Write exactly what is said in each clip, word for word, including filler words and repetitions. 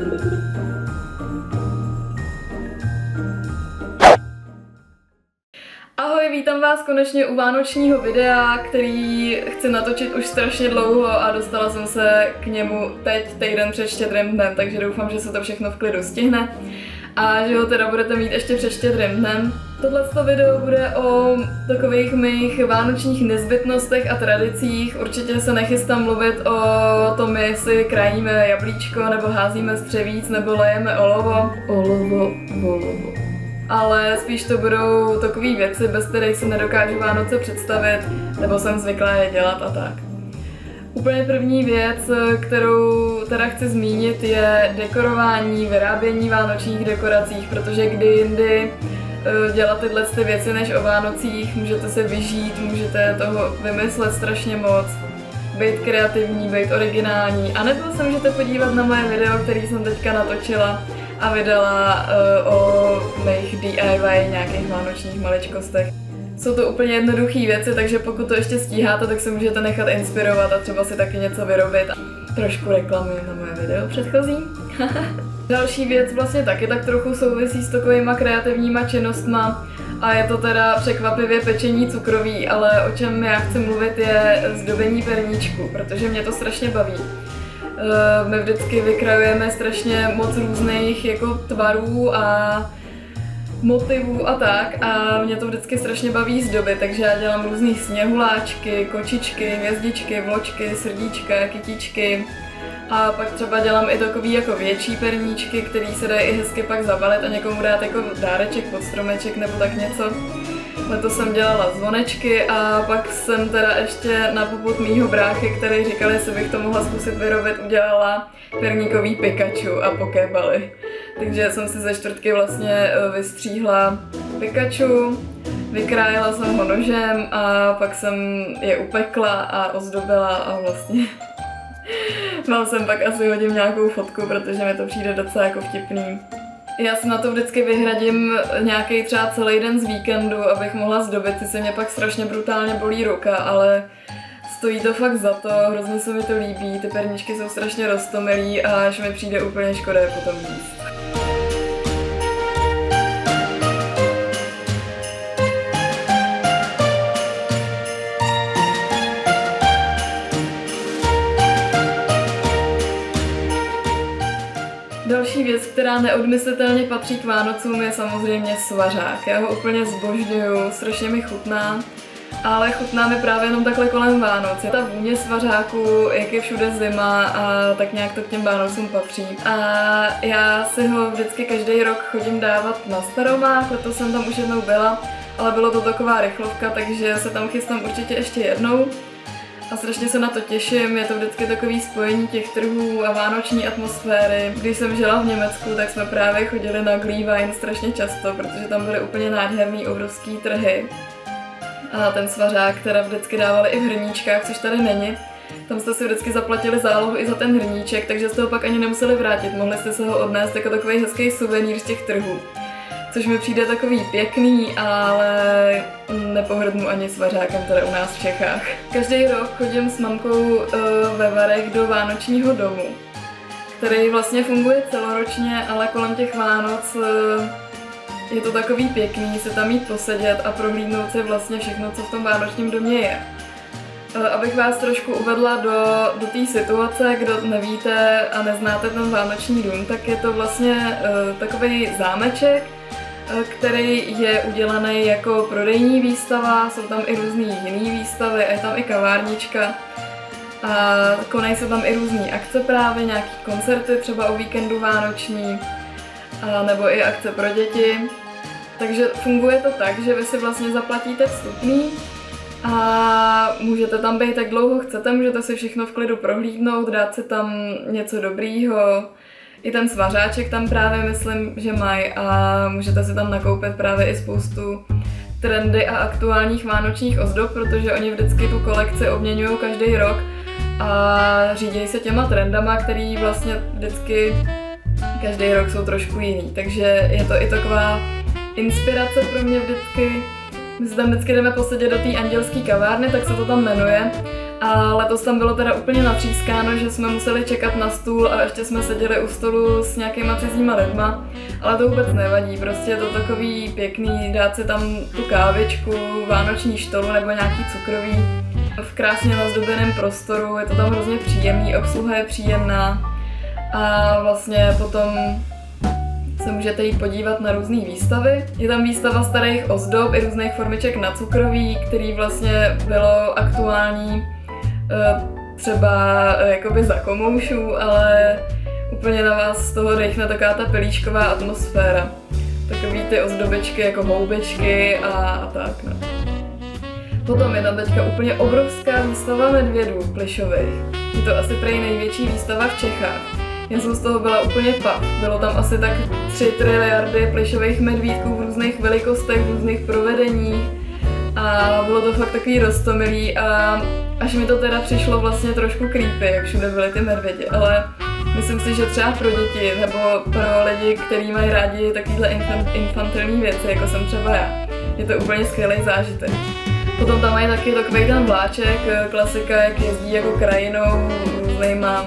Ahoj, vítám vás konečně u vánočního videa, který chci natočit už strašně dlouho a dostala jsem se k němu teď týden před Štědrým dnem, takže doufám, že se to všechno v klidu stihne a že ho teda budete mít ještě před Štědrým dnem. Tohle video bude o takových mých vánočních nezbytnostech a tradicích. Určitě se nechystám mluvit o tom, jestli krajíme jablíčko, nebo házíme střevíc, nebo lejeme olovo. Olovo, olovo. Ale spíš to budou takové věci, bez kterých se nedokážu Vánoce představit, nebo jsem zvyklá je dělat a tak. Úplně první věc, kterou teda chci zmínit, je dekorování, vyrábění vánočních dekoracích, protože kdy jindy dělat tyhle ty věci než o Vánocích, můžete se vyžít, můžete toho vymyslet strašně moc, být kreativní, být originální, a nebo se můžete podívat na moje video, který jsem teďka natočila a vydala uh, o mých D I Y nějakých vánočních maličkostech. Jsou to úplně jednoduché věci, takže pokud to ještě stíháte, tak se můžete nechat inspirovat a třeba si taky něco vyrobit. Trošku reklamy na moje video předchozí. Další věc vlastně taky tak trochu souvisí s takovýma kreativníma činnostma a je to teda překvapivě pečení cukroví, ale o čem já chci mluvit je zdobení perníčku, protože mě to strašně baví. My vždycky vykrajujeme strašně moc různých jako tvarů a motivů a tak a mě to vždycky strašně baví zdobit, takže já dělám různý sněhuláčky, kočičky, hvězdičky, vločky, srdíčka, kytičky a pak třeba dělám i takový jako větší perníčky, který se dají i hezky pak zabalit a někomu dát jako dáreček pod stromeček nebo tak něco. Letos jsem dělala zvonečky a pak jsem teda ještě na popud mýho bráchy, který říkal, jestli bych to mohla zkusit vyrobit, udělala perníkový Pikachu a pokébaly. Takže jsem si ze čtvrtky vlastně vystříhla Pikachu, vykrájela jsem ho nožem a pak jsem je upekla a ozdobila a vlastně mám sem pak asi hodím nějakou fotku, protože mi to přijde docela jako vtipný. Já si na to vždycky vyhradím nějaký třeba celý den z víkendu, abych mohla zdobit, ty se mě pak strašně brutálně bolí ruka, ale stojí to fakt za to, hrozně se mi to líbí, ty perničky jsou strašně roztomilý a až mi přijde úplně škoda je potom jíst. Další věc, která neodmyslitelně patří k Vánocům, je samozřejmě svařák. Já ho úplně zbožňuju, strašně mi chutná, ale chutná mi právě jenom takhle kolem Vánoc. Je ta vůně svařáku, jak je všude zima a tak nějak to k těm Vánocům patří. A já si ho vždycky každý rok chodím dávat na Staromák, letos jsem tam už jednou byla, ale bylo to taková rychlovka, takže se tam chystám určitě ještě jednou. A strašně se na to těším, je to vždycky takový spojení těch trhů a vánoční atmosféry. Když jsem žila v Německu, tak jsme právě chodili na Glühwein strašně často, protože tam byly úplně nádherný obrovský trhy. A ten svařák teda vždycky dávali i v hrníčkách, což tady není. Tam jste si vždycky zaplatili zálohu i za ten hrníček, takže jste ho pak ani nemuseli vrátit, mohli jste se ho odnést jako takový hezký suvenýr z těch trhů. Což mi přijde takový pěkný, ale nepohrdnu ani svařákem tady u nás v Čechách. Každý rok chodím s mamkou uh, ve Varech do Vánočního domu, který vlastně funguje celoročně, ale kolem těch Vánoc uh, je to takový pěkný se tam jít posedět a prohlídnout si vlastně všechno, co v tom Vánočním domě je. Uh, abych vás trošku uvedla do, do té situace, kdo nevíte a neznáte ten Vánoční dům, tak je to vlastně uh, takový zámeček, který je udělaný jako prodejní výstava, jsou tam i různý jiný výstavy a je tam i kavárnička. A konají se tam i různý akce právě, nějaký koncerty třeba o víkendu vánoční, a nebo i akce pro děti. Takže funguje to tak, že vy si vlastně zaplatíte vstupný a můžete tam být tak dlouho chcete, můžete si všechno v klidu prohlídnout, dát si tam něco dobrýho. I ten svařáček tam právě myslím, že mají a můžete si tam nakoupit právě i spoustu trendy a aktuálních vánočních ozdob, protože oni vždycky tu kolekci obměňují každý rok a řídí se těma trendama, který vlastně vždycky každý rok jsou trošku jiný. Takže je to i taková inspirace pro mě vždycky. My se tam vždycky jdeme posedět do té andělské kavárny, tak se to tam jmenuje. A letos tam bylo teda úplně natřískáno, že jsme museli čekat na stůl a ještě jsme seděli u stolu s nějakýma cizíma lidma, ale to vůbec nevadí, prostě je to takový pěkný, dát si tam tu kávičku, vánoční štolu nebo nějaký cukroví v krásně nazdobeném prostoru, je to tam hrozně příjemný, obsluha je příjemná a vlastně potom se můžete jít podívat na různé výstavy. Je tam výstava starých ozdob i různých formiček na cukroví, který vlastně bylo aktuální třeba jakoby za komoušů, ale úplně na vás z toho dechne taková ta pilíčková atmosféra. Takový ty ozdobičky jako houbičky a, a tak no. Potom je tam teďka úplně obrovská výstava medvědů plišových. Je to asi prej největší výstava v Čechách. Já jsem z toho byla úplně pav. Bylo tam asi tak tři triliardy plišových medvídků v různých velikostech, v různých provedeních. A bylo to fakt takový roztomilý a až mi to teda přišlo vlastně trošku creepy, jak všude byly ty medvědi, ale myslím si, že třeba pro děti nebo pro lidi, kteří mají rádi takovýhle infantilní věci, jako jsem třeba já, je to úplně skvělý zážitek. Potom tam mají taky takový ten vláček, klasika, jak jezdí jako krajinou, různýma,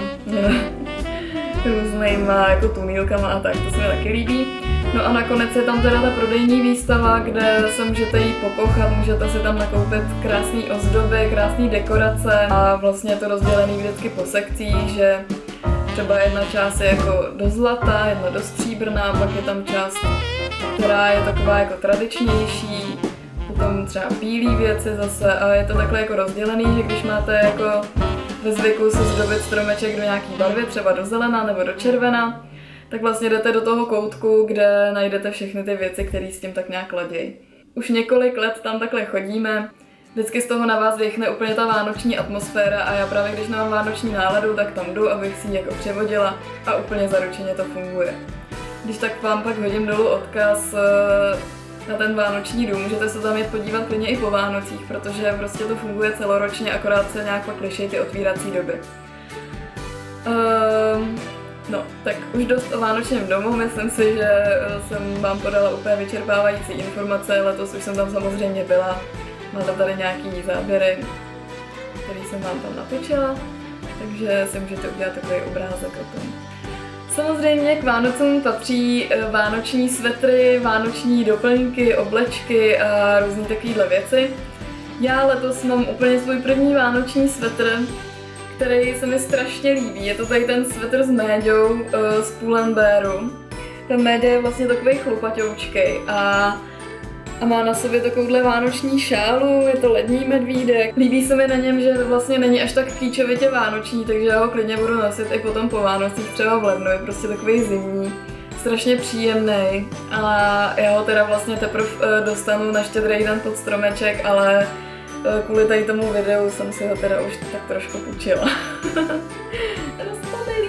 různýma jako tunýlkama a tak, to se mi taky líbí. No a nakonec je tam teda ta prodejní výstava, kde se můžete jít pokochat, můžete si tam nakoupit krásné ozdoby, krásné dekorace a vlastně je to rozdělený vždycky po sekcích, že třeba jedna část je jako do zlata, jedna do stříbrná, pak je tam část, která je taková jako tradičnější, potom třeba bílé věci zase a je to takhle jako rozdělený, že když máte jako ve zvyku si zdobit stromeček do nějaký barvy, třeba do zelená nebo do červená, tak vlastně jdete do toho koutku, kde najdete všechny ty věci, které s tím tak nějak ladějí. Už několik let tam takhle chodíme, vždycky z toho na vás dechne úplně ta vánoční atmosféra a já právě když nemám vánoční náladu, tak tam jdu, abych si ji jako přivodila a úplně zaručeně to funguje. Když tak vám pak hodím dolů odkaz na ten vánoční dům, můžete se tam jít podívat klidně i po Vánocích, protože prostě to funguje celoročně, akorát se nějak pak liší ty otvírací doby. Um, No, tak už dost o vánočním domu, myslím si, že jsem vám podala úplně vyčerpávající informace, letos už jsem tam samozřejmě byla, máte tady nějaký záběry, který jsem vám tam natočila, takže si můžete udělat takový obrázek o tom. Samozřejmě k Vánocům patří vánoční svetry, vánoční doplňky, oblečky a různé takovéhle věci. Já letos mám úplně svůj první vánoční svetr, který se mi strašně líbí. Je to tady ten svetr s méďou uh, z Pull&Bearu. Ten méďa je vlastně takový chlupaťoučkej a, a má na sobě takovouhle vánoční šálu, je to lední medvídek. Líbí se mi na něm, že to vlastně není až tak kýčovitě vánoční, takže já ho klidně budu nosit i potom po Vánocích, třeba v lednu, je prostě takový zimní. Strašně příjemný a já ho teda vlastně teprve uh, dostanu na Štědrý den pod stromeček, ale kvůli tady tomu videu jsem si ho teda už tak trošku půjčila. Rozpomilý.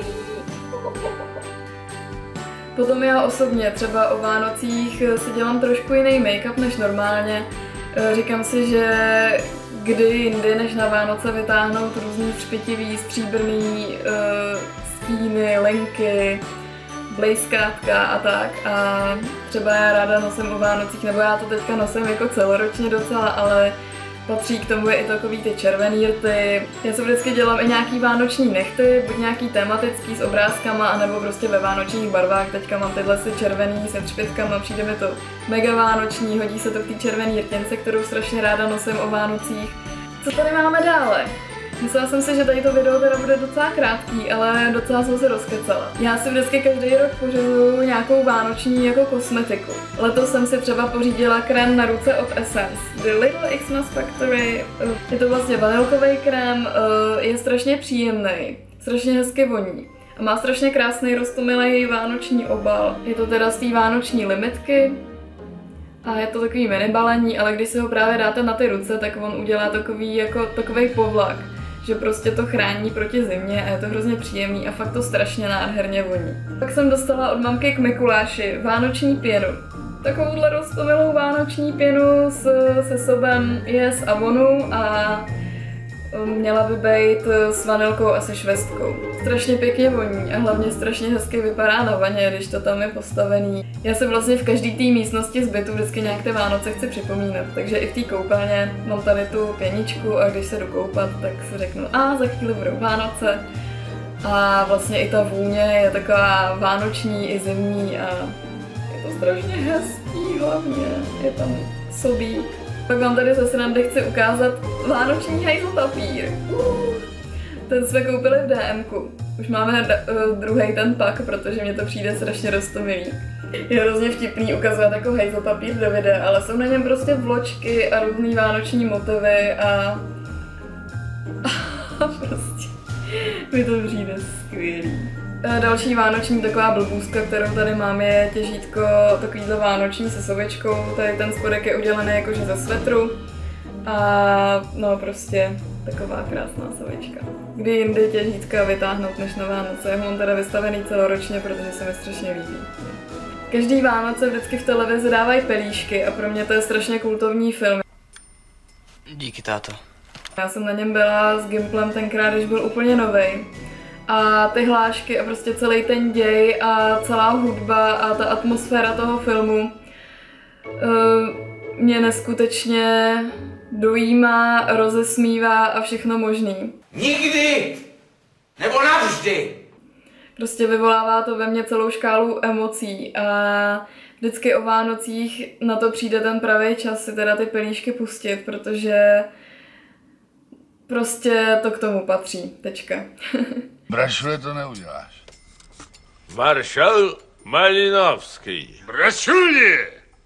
Potom já osobně třeba o Vánocích si dělám trošku jiný make-up než normálně. Říkám si, že kdy jindy než na Vánoce vytáhnout různý třpitivý, stříbrný uh, stíny, lenky, blejskátka a tak. A třeba já ráda nosím o Vánocích, nebo já to teďka nosím jako celoročně docela, ale patří k tomu je i takový ty červený rty. Já se vždycky dělám i nějaký vánoční nechty, buď nějaký tematický s obrázkama, anebo prostě ve vánočních barvách. Teďka mám tyhle si červený se třpitkama, přijde mi to mega vánoční, hodí se to k té červený rtěnce, kterou strašně ráda nosím o Vánocích. Co tady máme dále? Myslela jsem si, že tady to video teda bude docela krátký, ale docela jsem se rozkecala. Já si vždycky každý rok pořizuju nějakou vánoční jako kosmetiku. Letos jsem si třeba pořídila krém na ruce od Essence, The Little Xmas Factory. Je to vlastně vanilkový krém, je strašně příjemný, strašně hezky voní. A má strašně krásný roztomilý vánoční obal. Je to teda z té vánoční limitky. A je to takový mini balení, ale když si ho právě dáte na ty ruce, tak on udělá takový jako takovej povlak, že prostě to chrání proti zimě a je to hrozně příjemný a fakt to strašně nádherně voní. Pak jsem dostala od mamky k Mikuláši vánoční pěnu. Takovouhle roztomilou vánoční pěnu s, se sobem je z Avonu a Měla by být s vanilkou a se švestkou. Strašně pěkně voní a hlavně strašně hezky vypadá na vaně, když to tam je postavený. Já se vlastně v každé té místnosti z bytu vždycky nějak ty Vánoce chci připomínat, takže i v té koupelně mám tady tu pěničku a když se jdu koupat, tak si řeknu, a za chvíli budou Vánoce. A vlastně i ta vůně je taková vánoční i zimní a je to strašně hezký hlavně, je tam sobík. Pak vám tady zase nám chci ukázat vánoční hajzlpapír. Uh, ten jsme koupili v D M ku. Už máme uh, druhý ten pak, protože mě to přijde strašně roztomilý. Je hrozně vtipný ukazovat jako hajzlpapír do videa, ale jsou na něm prostě vločky a různý vánoční motivy a... a prostě mi to přijde skvělý. Další vánoční taková blbůzka, kterou tady mám, je těžítko takovýhle vánoční se sovičkou. Tady ten spodek je udělaný jakože ze svetru. A no prostě taková krásná sovička. Kdy jindy těžítka vytáhnout než na Vánoce. Já ho mám teda vystavený celoročně, protože se mi strašně líbí. Každý Vánoce vždycky v televizi dávají pelíšky a pro mě to je strašně kultovní film. Díky, táto. Já jsem na něm byla s Gimplem tenkrát, když byl úplně novej. A ty hlášky a prostě celý ten děj a celá hudba a ta atmosféra toho filmu uh, mě neskutečně dojímá, rozesmívá a všechno možný. Nikdy! Nebo navždy! Prostě vyvolává to ve mně celou škálu emocí a vždycky o Vánocích na to přijde ten pravý čas si teda ty pelíšky pustit, protože prostě to k tomu patří. Tečka. Brašule, to neuděláš. Maršal Malinovský. Brašuli!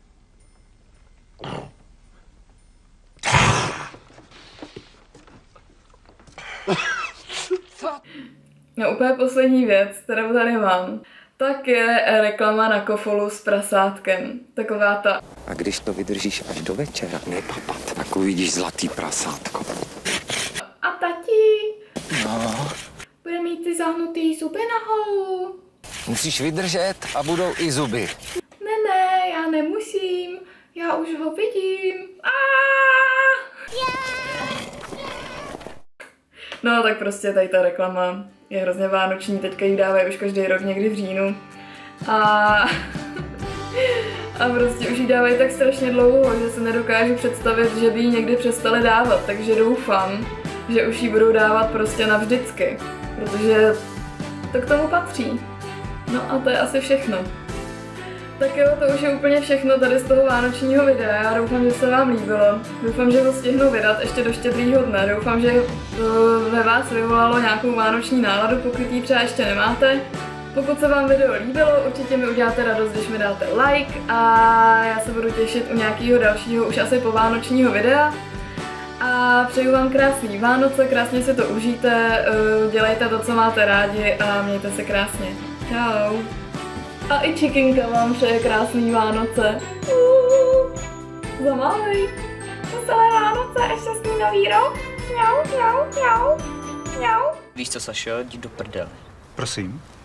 No úplně poslední věc, kterou tady mám, tak je reklama na kofolu s prasátkem. Taková ta. A když to vydržíš až do večera, nepapat, tak uvidíš zlatý prasátko. A tati? No. Bude mít ty zahnutý zuby nahoru. Musíš vydržet a budou i zuby. Ne, ne, já nemusím. Já už ho vidím. No tak prostě tady ta reklama je hrozně vánoční, teďka ji dávají už každý rok někdy v říjnu. A... a prostě už ji dávají tak strašně dlouho, že se nedokážu představit, že by ji někdy přestali dávat, takže doufám, že už ji budou dávat prostě navždycky, protože to k tomu patří. No a to je asi všechno. Tak jo, to už je úplně všechno tady z toho vánočního videa. Já doufám, že se vám líbilo. Doufám, že ho stihnu vydat ještě do Štědrýho dne. Doufám, že to ve vás vyvolalo nějakou vánoční náladu, pokud ji třeba ještě nemáte. Pokud se vám video líbilo, určitě mi uděláte radost, když mi dáte like a já se budu těšit u nějakého dalšího, už asi povánočního videa. A přeju vám krásný Vánoce, krásně si to užijte, dělejte to, co máte rádi a mějte se krásně. Čau. A i Čikinka vám přeje krásný Vánoce. Uuu, za malej. Veselé Vánoce a šťastný nový rok. Mňau, mňau, mňau, mňau. Víš co, Sašo, jdi do prdele. Prosím?